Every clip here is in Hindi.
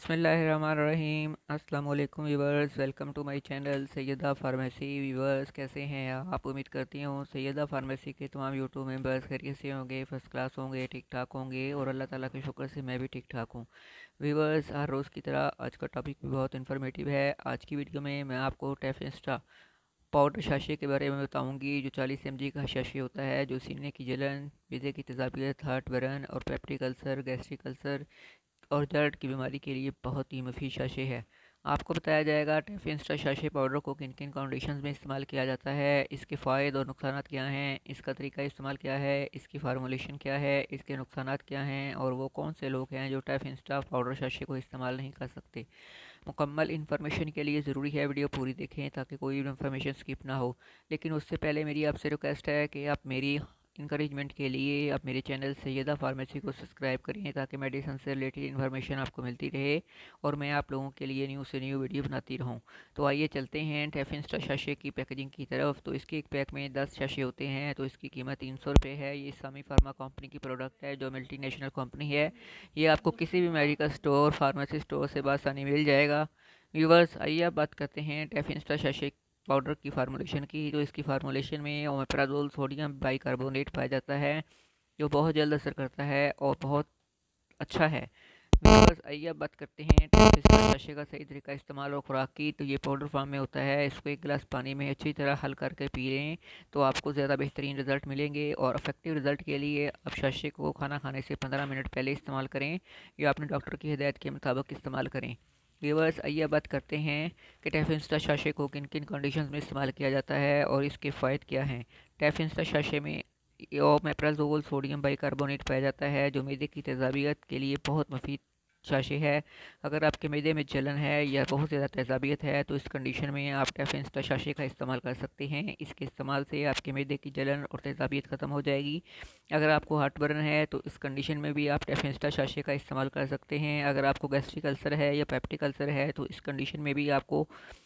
बिस्मिल्लाहिर्रहमानिर्रहीम। अस्सलाम वालेकुम viewers, welcome to my channel Sayyada pharmacy. Viewers कैसे हैं आप? उम्मीद करती हूँ सैयदा फार्मेसी के तमाम यूट्यूब मेंबर्स खैरियत से होंगे, फर्स्ट क्लास होंगे, ठीक ठाक होंगे और अल्लाह ताला के शुक्र से मैं भी ठीक ठाक हूँ। व्यूवर्स, हर रोज़ की तरह आज का टॉपिक भी बहुत इन्फॉर्मेटिव है। आज की वीडियो में मैं आपको टेफिंस्टा पाउडर शाशे के बारे में बताऊंगी, जो 40 mg का शाशे होता है, जो सीने की जलन, मिर्दे की तेज़ाबियत, हार्ट बर्न और पेप्टिक अल्सर, गैस्ट्रिक अल्सर और दर्द की बीमारी के लिए बहुत ही मुफीद शाशे है। आपको बताया जाएगा टेफिंस्टा शाशे पाउडर को किन किन कंडीशंस में इस्तेमाल किया जाता है, इसके फ़ायदे और नुकसानात क्या हैं, इसका तरीका इस्तेमाल क्या है, इसकी फार्मूलेशन क्या है, इसके नुकसानात क्या हैं और वो कौन से लोग हैं जो टेफिंस्टा पाउडर शाशे को इस्तेमाल नहीं कर सकते। मुकम्मल इन्फॉर्मेशन के लिए ज़रूरी है वीडियो पूरी देखें ताकि कोई भी इन्फॉर्मेशन स्किप ना हो। लेकिन उससे पहले मेरी आपसे रिक्वेस्ट है कि आप मेरी इंकरेजमेंट के लिए आप मेरे चैनल सैयदा फार्मेसी को सब्सक्राइब करें ताकि मेडिसिन से रिलेटेड इन्फॉर्मेशन आपको मिलती रहे और मैं आप लोगों के लिए न्यू से न्यू वीडियो बनाती रहूं। तो आइए चलते हैं टेफिंस्टा शाशे की पैकेजिंग की तरफ। तो इसके एक पैक में 10 शाशे होते हैं। तो इसकी कीमत 300 रुपये है। ये इस्लामी फार्मा कंपनी की प्रोडक्ट है जो मल्टी नेशनल कंपनी है। ये आपको किसी भी मेडिकल स्टोर, फार्मेसी स्टोर से बआसानी मिल जाएगा। व्यूवर्स, आइए अब बात करते हैं टेफिंस्टा शाशे पाउडर की फार्मूलेशन की। तो इसकी फार्मूलेशन में ओमेप्राजोल सोडियम बाइकार्बोनेट पाया जाता है, जो बहुत जल्द असर करता है और बहुत अच्छा है। व्यूअर्स, आइए अब बात करते हैं टेफिंस्टा शाशे का सही तरीका इस्तेमाल और खुराक की। तो ये पाउडर फॉर्म में होता है। इसको एक गिलास पानी में अच्छी तरह हल करके पी लें तो आपको ज़्यादा बेहतरीन रिज़ल्ट मिलेंगे। और इफेक्टिव रिज़ल्ट के लिए आप शाशे को खाना खाने से 15 मिनट पहले इस्तेमाल करें या अपने डॉक्टर की हिदायत के मुताबिक इस्तेमाल करें। व्यूअर्स, आइए बात करते हैं कि टेफिंस्टा शाशे को किन किन कंडीशंस में इस्तेमाल किया जाता है और इसके फ़ायदे क्या हैं। टेफिंस्टा शाशे में ओमेप्राजोल सोडियम बाइकार्बोनेट पाया जाता है, जो मैदे की तेज़ाबियत के लिए बहुत मुफीद शाशे है। अगर आपके मैदे में जलन है या बहुत ज़्यादा तेज़ाबियत है तो इस कंडीशन में आप टेफिंस्टा शाशे का इस्तेमाल कर सकते हैं। इसके इस्तेमाल से आपके मैदे की जलन और तेज़ाबियत ख़त्म हो जाएगी। अगर आपको हार्ट बर्न है तो इस कंडीशन में भी आप टेफिंस्टा शाशे का इस्तेमाल कर सकते हैं। अगर आपको गैस्ट्रिक अल्सर है या पेप्टिक अल्सर है तो इस कंडीशन में भी आपको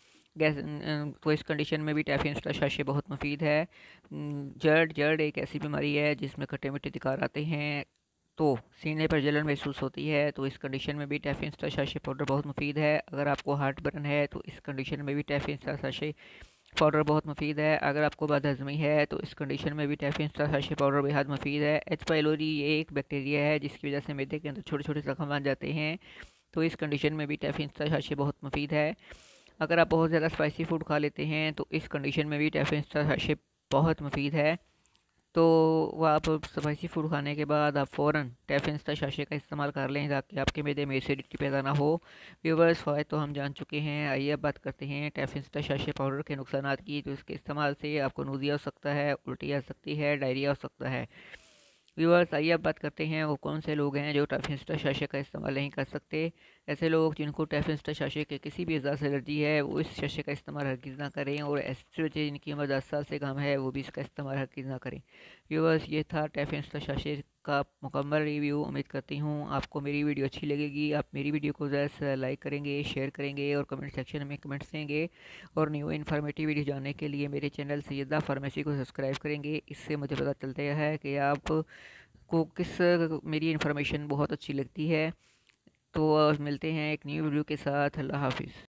तो इस कंडीशन में भी टेफिंस्टा शाशे बहुत मुफीद है। जर्द जर्द एक ऐसी बीमारी है जिसमें खट्टे मीठे दिकार आते हैं, तो सीने पर जलन महसूस होती है, तो इस कंडीशन में भी टेफिंस्टा शाशे पाउडर बहुत मुफीद है। अगर आपको हार्ट बर्न है तो इस कंडीशन में भी टेफिंस्टा शाशे पाउडर बहुत मुफीद है। अगर आपको बदहज़मी है तो इस कंडीशन में भी टेफिंस्टा शाशे पाउडर बेहद मुफीद है। एच पाइलोरी ये एक बैक्टीरिया है जिसकी वजह से मैदे के अंदर छोटे छोटे जख्म बन जाते हैं, तो इस कंडीशन में भी टेफिंस्टा शाशे बहुत मुफीद है। अगर आप बहुत ज़्यादा स्पाइसी फूड खा लेते हैं तो इस कंडीशन में भी टेफिंस्टा शाशे बहुत मुफीद है। तो वह आप स्पाइसी फूड खाने के बाद आप फ़ौरन टेफिंस्टा शाशे का इस्तेमाल कर लें ताकि आपके मैदे में एसिडिटी पैदा ना हो। व्यूवर्स, फ़ायदे तो हम जान चुके हैं। आइए अब बात करते हैं टेफिंस्टा शाशे पाउडर के नुकसानात की। तो इसके इस्तेमाल से आपको नूज़िया हो सकता है, उल्टी आ सकती है, डायरिया हो सकता है। व्यूअर्स, आइए अब बात करते हैं वो कौन से लोग हैं जो टेफिंस्टा शाशे का इस्तेमाल नहीं कर सकते। ऐसे लोग जिनको टेफिंस्टा शाशे के किसी भी अज़ा से एलर्जी है वो इस शाशे का इस्तेमाल हरगिज़ ना करें, और ऐसे बच्चे जिनकी उम्र 10 साल से कम है वो भी इसका इस्तेमाल हरगिज़ ना करें। व्यूअर्स, ये था टेफिंस्टा शाशे का मुकम्मल रिव्यू। उम्मीद करती हूँ आपको मेरी वीडियो अच्छी लगेगी। आप मेरी वीडियो को ज़्यादा से लाइक करेंगे, शेयर करेंगे और कमेंट सेक्शन में कमेंट्स देंगे। और न्यू इन्फॉर्मेटिव वीडियो जानने के लिए मेरे चैनल सैयदा फार्मेसी को सब्सक्राइब करेंगे। इससे मुझे पता चलता है कि आप को किस मेरी इन्फॉर्मेशन बहुत अच्छी लगती है। तो मिलते हैं एक न्यू वीडियो के साथ। अल्लाह हाफिज़।